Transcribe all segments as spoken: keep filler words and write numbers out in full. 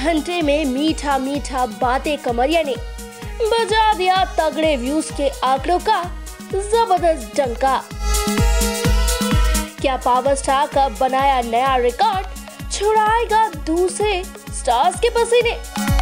घंटे में मीठा मीठा बातें कमरिया ने बजा दिया तगड़े व्यूज के आंकड़ों का जबरदस्त डंका। क्या पावर स्टार का बनाया नया रिकॉर्ड छुड़ाएगा दूसरे स्टार्स के पसीने?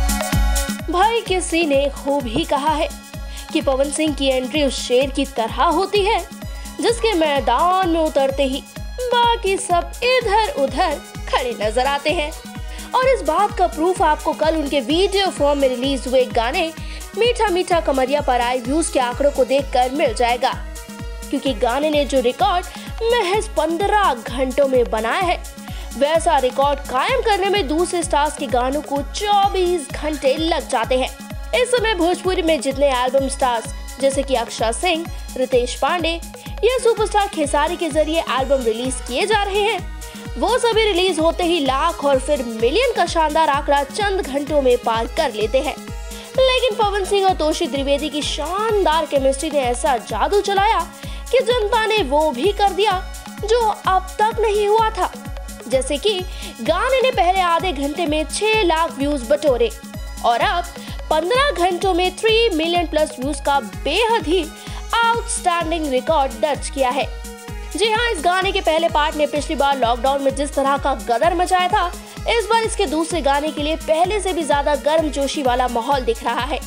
भाई किसी ने खूब ही कहा है कि पवन सिंह की एंट्री उस शेर की तरह होती है जिसके मैदान में उतरते ही बाकी सब इधर उधर खड़े नजर आते हैं। और इस बात का प्रूफ आपको कल उनके वीडियो फॉर्म में रिलीज हुए गाने मीठा मीठा कमरिया पर आए व्यूज के आंकड़ों को देखकर मिल जाएगा, क्योंकि गाने ने जो रिकॉर्ड महज पंद्रह घंटों में बनाया है वैसा रिकॉर्ड कायम करने में दूसरे स्टार्स के गानों को चौबीस घंटे लग जाते हैं। इस समय भोजपुरी में जितने एल्बम स्टार्स जैसे कि अक्षय सिंह, रितेश पांडे या सुपरस्टार खेसारी के जरिए एल्बम रिलीज किए जा रहे हैं, वो सभी रिलीज होते ही लाख और फिर मिलियन का शानदार आंकड़ा चंद घंटों में पार कर लेते हैं। लेकिन पवन सिंह और तोशी त्रिवेदी की शानदार केमिस्ट्री ने ऐसा जादू चलाया कि जनता ने वो भी कर दिया जो अब तक नहीं हुआ था। जैसे कि गाने ने पहले आधे घंटे में छह लाख व्यूज बटोरे और अब पंद्रह घंटों में तीन मिलियन प्लस व्यूज का बेहद ही आउटस्टैंडिंग रिकॉर्ड दर्ज किया है। जी हाँ, इस गाने के पहले पार्ट ने पिछली बार लॉकडाउन में जिस तरह का गदर मचाया था, इस बार इसके दूसरे गाने के लिए पहले से भी ज्यादा गर्मजोशी वाला माहौल दिख रहा है।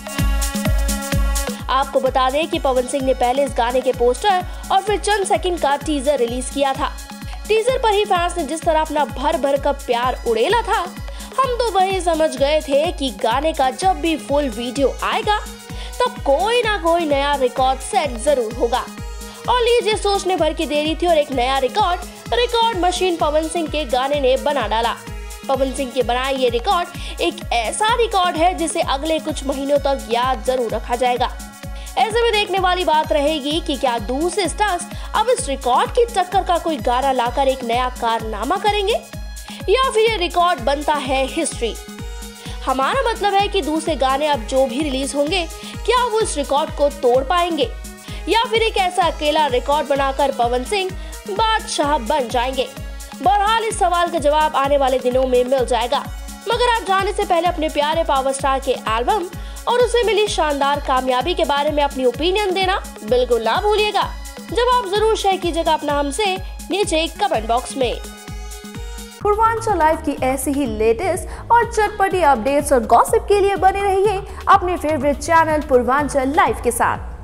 आपको बता दें कि पवन सिंह ने पहले इस गाने के पोस्टर और फिर चंद सेकंड का टीजर रिलीज किया था। टीजर पर ही फैंस ने जिस तरह अपना भर भर का प्यार उड़ेला था, हम तो वही समझ गए थे कि गाने का जब भी फुल वीडियो आएगा तब कोई ना कोई नया रिकॉर्ड सेट जरूर होगा। और लीजिए, सोचने भर की देरी थी और एक नया record record machine Pawan Singh के गाने ने बना डाला। पवन सिंह के बनाए ये रिकॉर्ड एक ऐसा रिकॉर्ड है जिसे अगले कुछ महीनों तक याद जरूर रखा जाएगा। ऐसे में देखने वाली बात रहेगी कि क्या दूसरे स्टार्स अब इस रिकॉर्ड की टक्कर का कोई गाना लाकर एक नया कारनामा करेंगे या फिर ये रिकॉर्ड बनता है हिस्ट्री। हमारा मतलब है कि दूसरे गाने अब जो भी रिलीज होंगे क्या वो इस रिकॉर्ड को तोड़ पाएंगे या फिर एक ऐसा अकेला रिकॉर्ड बनाकर पवन सिंह बादशाह बन जाएंगे। बहरहाल इस सवाल का जवाब आने वाले दिनों में मिल जाएगा, मगर आप जाने से पहले अपने प्यारे पावर स्टार के एल्बम और उसे मिली शानदार कामयाबी के बारे में अपनी ओपिनियन देना बिल्कुल ना भूलिएगा। जवाब जरूर शेयर कीजिएगा अपना हमसे नीचे कमेंट बॉक्स में। पूर्वांचल लाइव की ऐसी ही लेटेस्ट और चटपटी अपडेट्स और गॉसिप के लिए बने रहिए अपने फेवरेट चैनल पूर्वांचल लाइव के साथ।